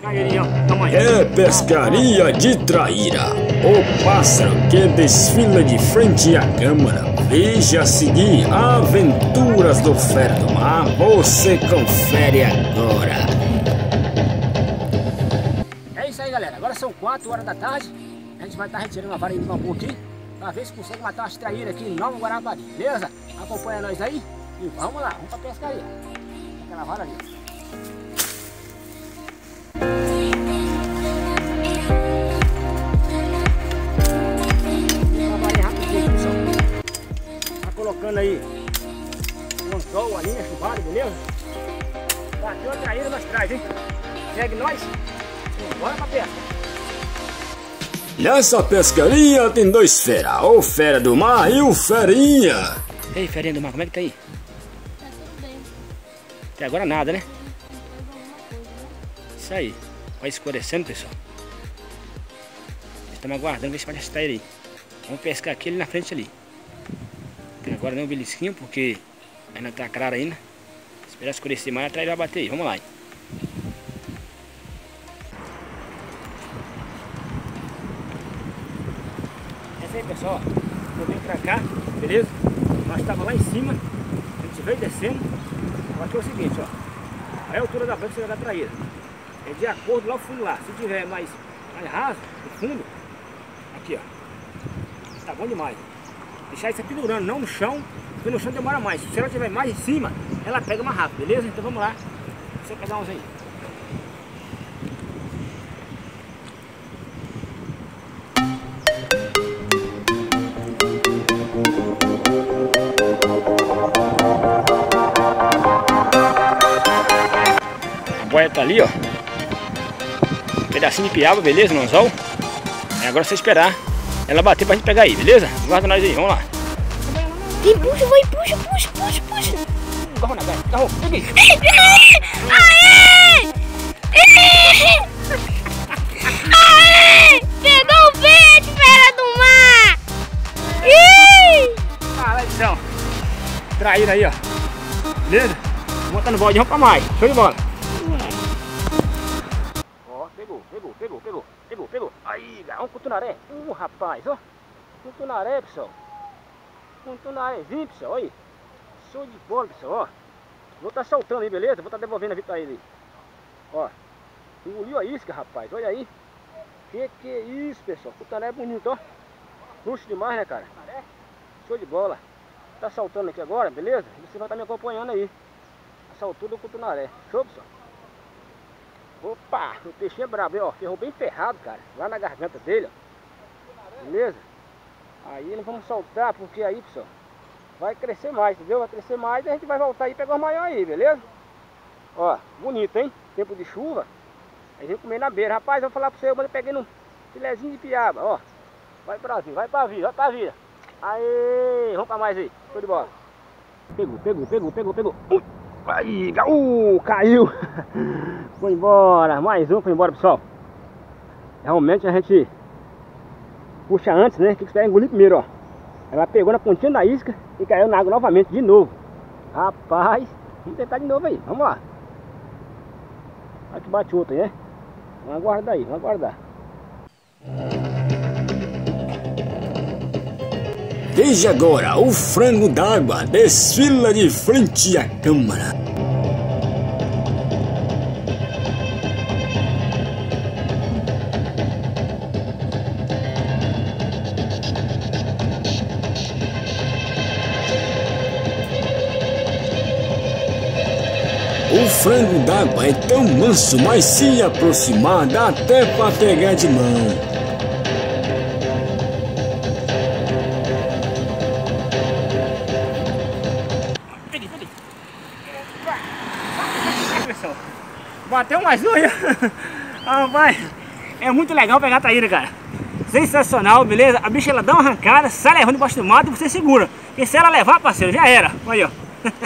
É pescaria de traíra, o pássaro que desfila de frente à câmara. Veja a seguir aventuras do Fera do Mar, você confere agora. É isso aí, galera, agora são 4 horas da tarde. A gente vai estar retirando a vara de bambu aqui pra ver se consegue matar umas traíras aqui em Nova Guarapari, beleza? Acompanha nós aí e vamos lá, vamos pra pescaria. Aquela vara ali. Tá colocando aí um anzol, a linha chuvada, beleza? Bateu a traíra, nós traz, hein? Segue nós e bora pra pesca. Nessa pescaria tem 2 fera, o Fera do Mar e o Ferinha. Ei, Ferinha do Mar, como é que tá aí? Tá tudo bem. Até agora nada, né? Isso aí, vai escurecendo, pessoal. Estamos aguardando ver se vai estar ele aí. Vamos pescar aquele na frente ali. Tem agora nem um belisquinho, porque ainda tá claro ainda. Esperar escurecer mais, atrás vai bater aí. Vamos lá. É isso aí, pessoal. Eu vim pra cá, beleza? Nós estávamos lá em cima. A gente veio descendo. Aqui é o seguinte, ó. Aí a altura da banca da traíra. É de acordo lá o fundo lá. Se tiver mais raso, no fundo, aqui ó. Tá bom demais. Deixar isso aqui pendurando, não no chão, porque no chão demora mais. Se ela tiver mais em cima, ela pega mais rápido, beleza? Então vamos lá. Você pegar uns aí. A boia tá ali, ó. Um pedacinho de piaba, beleza? No anzol. É agora você esperar ela bater pra gente pegar aí, beleza? Guarda nós aí, vamos lá. E puxa, vai, puxa. Agarrou na gaia, agarrou, peguei. Aê! Aê! Pegou o peixe, Fera do Mar! Ih! Caralho, então. Traíra aí, ó. Beleza? Botando balde, vamos pra mais. Show de bola. Ó, pegou. Aí, um cutunaré. Rapaz, ó. Cutunaré, pessoal. Cutunarézinho, pessoal, olha aí. Show de bola, pessoal, ó. Vou estar soltando aí, beleza? Vou estar devolvendo a vida aí. Ó. Engoliu a isca, rapaz, olha aí. Que é isso, pessoal. Cutunaré bonito, ó. Luxo demais, né, cara? Show de bola. Tá saltando aqui agora, beleza? Você vai estar me acompanhando aí. Essa altura do cutunaré. Show, pessoal? Opa, o peixinho é brabo, ó. Ferrou bem ferrado, cara. Lá na garganta dele, ó. Beleza? Aí nós vamos soltar, porque aí, pessoal, vai crescer mais, entendeu? Vai crescer mais e a gente vai voltar aí e pegar os maiores aí, beleza? Ó, bonito, hein? Tempo de chuva. Aí vem comer na beira. Rapaz, eu vou falar pra você, eu peguei num filezinho de piaba, ó. Vai pra vida. Aê, vamos pra mais aí. Show de bola. Pegou. Aí, caiu. Foi embora. Mais um, foi embora, pessoal. Realmente a gente puxa antes, né? Tem que esperar engolir primeiro, ó. Ela pegou na pontinha da isca e caiu na água novamente, de novo. Rapaz, vamos tentar de novo aí. Vamos lá. Aqui bate outra, né? Vamos aguardar aí, vamos aguardar. Veja agora o frango d'água desfila de frente à câmara. O frango d'água é tão manso, mas se aproximar dá até pra pegar de mão. Bateu mais um aí. Rapaz, é muito legal pegar a traíra, cara. Sensacional, beleza? A bicha ela dá uma arrancada, sai levando debaixo do mato e você segura. E se ela levar, parceiro, já era. Olha aí, ó.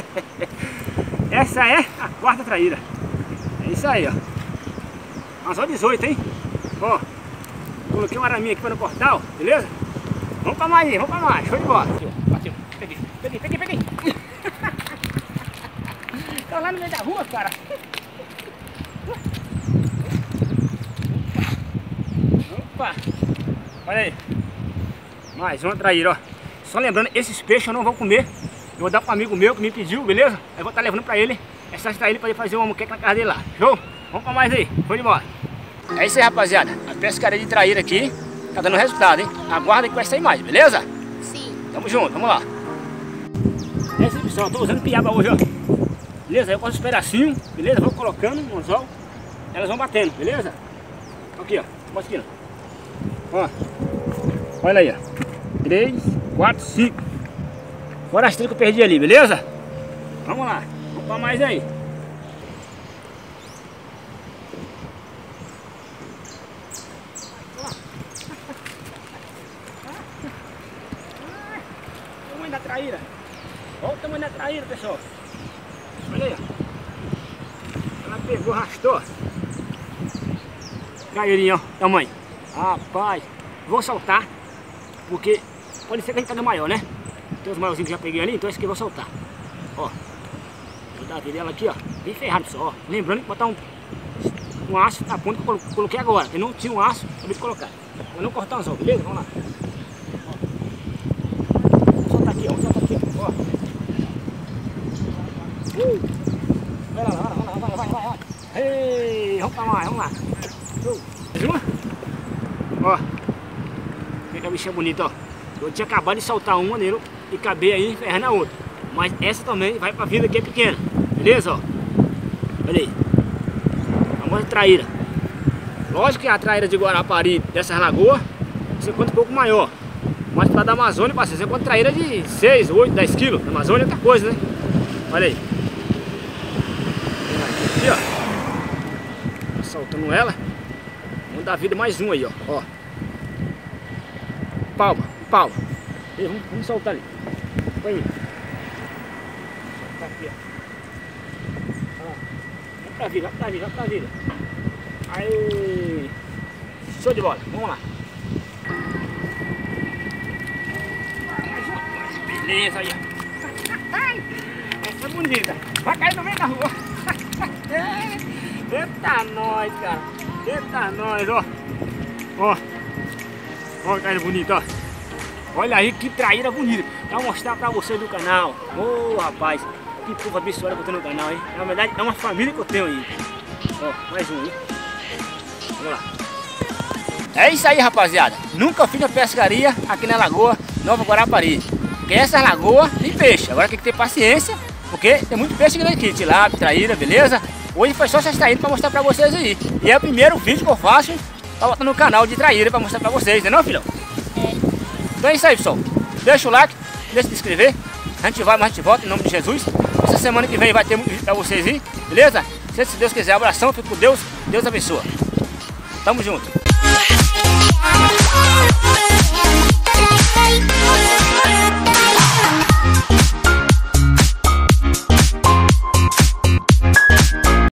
Essa é a 4ª traíra. É isso aí, ó. Mas ó 18, hein? Ó, coloquei uma araminha aqui para no portal, beleza? Vamos pra mais aí, vamos pra mais. Show de bola. Bateu. Peguei. Tá lá no meio da rua, cara. Opa! Olha aí. Mais uma traíra, ó. Só lembrando, esses peixes eu não vou comer. Eu vou dar para um amigo meu que me pediu, beleza? Eu vou estar levando para ele essas traíras para ele fazer uma moqueca na casa dele lá. Show? Vamos para mais aí. Foi de bola. É isso aí, rapaziada. A pescaria de traíra aqui tá dando resultado, hein? Aguarda que vai sair mais, beleza? Sim. Tamo junto, vamos lá. É isso aí, pessoal. Eu tô usando piaba hoje, ó. Beleza? Eu corto os pedacinhos, beleza? Vou colocando no anzol. Elas vão batendo, beleza? Aqui, ó. Bota aqui, ó. Olha aí, ó. 3, 4, 5. Fora as 3 que eu perdi ali, beleza? Vamos lá. Vamos para mais aí. Olha o tamanho da traíra. Olha o tamanho da traíra, pessoal. Olha aí, ó. Ela pegou, arrastou. Traírinha, ó. Tamanho. Rapaz. Vou soltar. Porque pode ser que a gente pegue maior, né? Tem os maiorzinhos que já peguei ali, então esse aqui eu vou soltar. Ó. Vou dar a dela aqui, ó. Bem ferrado, pessoal. Ó. Lembrando que botar um aço na ponta que eu coloquei agora. Porque não tinha um aço, acabei de colocar. Vou não cortar um anzol, beleza? Vamos lá. Ó. Vamos soltar aqui, ó. Vamos soltar aqui, ó. Vai lá, vai. Ei, vamos pra mais, vamos lá. Mais uma? Ó. Vê que a bicha é bonita, ó. Eu tinha acabado de soltar uma nele e acabei aí ferrando a outra. Mas essa também vai pra vida que é pequena. Beleza, ó? Olha aí. A famosa traíra. Lógico que a traíra de Guarapari dessas lagoas você conta um pouco maior. Mas pra da Amazônia, parceiro, você conta traíra de 6, 8, 10 quilos. Na Amazônia é outra coisa, né? Olha aí. Aqui, ó. Soltando ela. Vamos dar vida mais um aí, ó. Palma. E vamos soltar ali. Põe aí. Soltar aqui, ó. Vamos pra vida. Aí. Show de bola. Vamos lá. Beleza aí, ó. Essa é bonita. Vai cair no meio da rua. Eita nós, cara. Eita nós, ó. Olha que traíra bonita, ó. Olha aí que traíra bonita. Pra mostrar pra vocês do canal. Ô, rapaz, que povo abençoado que eu tenho no canal, hein. Na verdade é uma família que eu tenho aí. Ó, mais um aí. Vamos lá. É isso aí, rapaziada. Nunca fiz uma pescaria aqui na Lagoa Nova Guarapari. Porque essas lagoas tem peixe. Agora tem que ter paciência, porque tem muito peixe grande aqui. Tilápia, traíra, beleza? Hoje foi só essas traíras pra mostrar pra vocês aí. E é o primeiro vídeo que eu faço pra botar no canal de traíra pra mostrar pra vocês, não é não, filhão? É. Então é isso aí, pessoal. Deixa o like, deixa de se inscrever. A gente vai, mas a gente volta em nome de Jesus. Essa semana que vem vai ter muito vídeo pra vocês aí, beleza? Se Deus quiser, abração, fico com Deus. Deus abençoa. Tamo junto.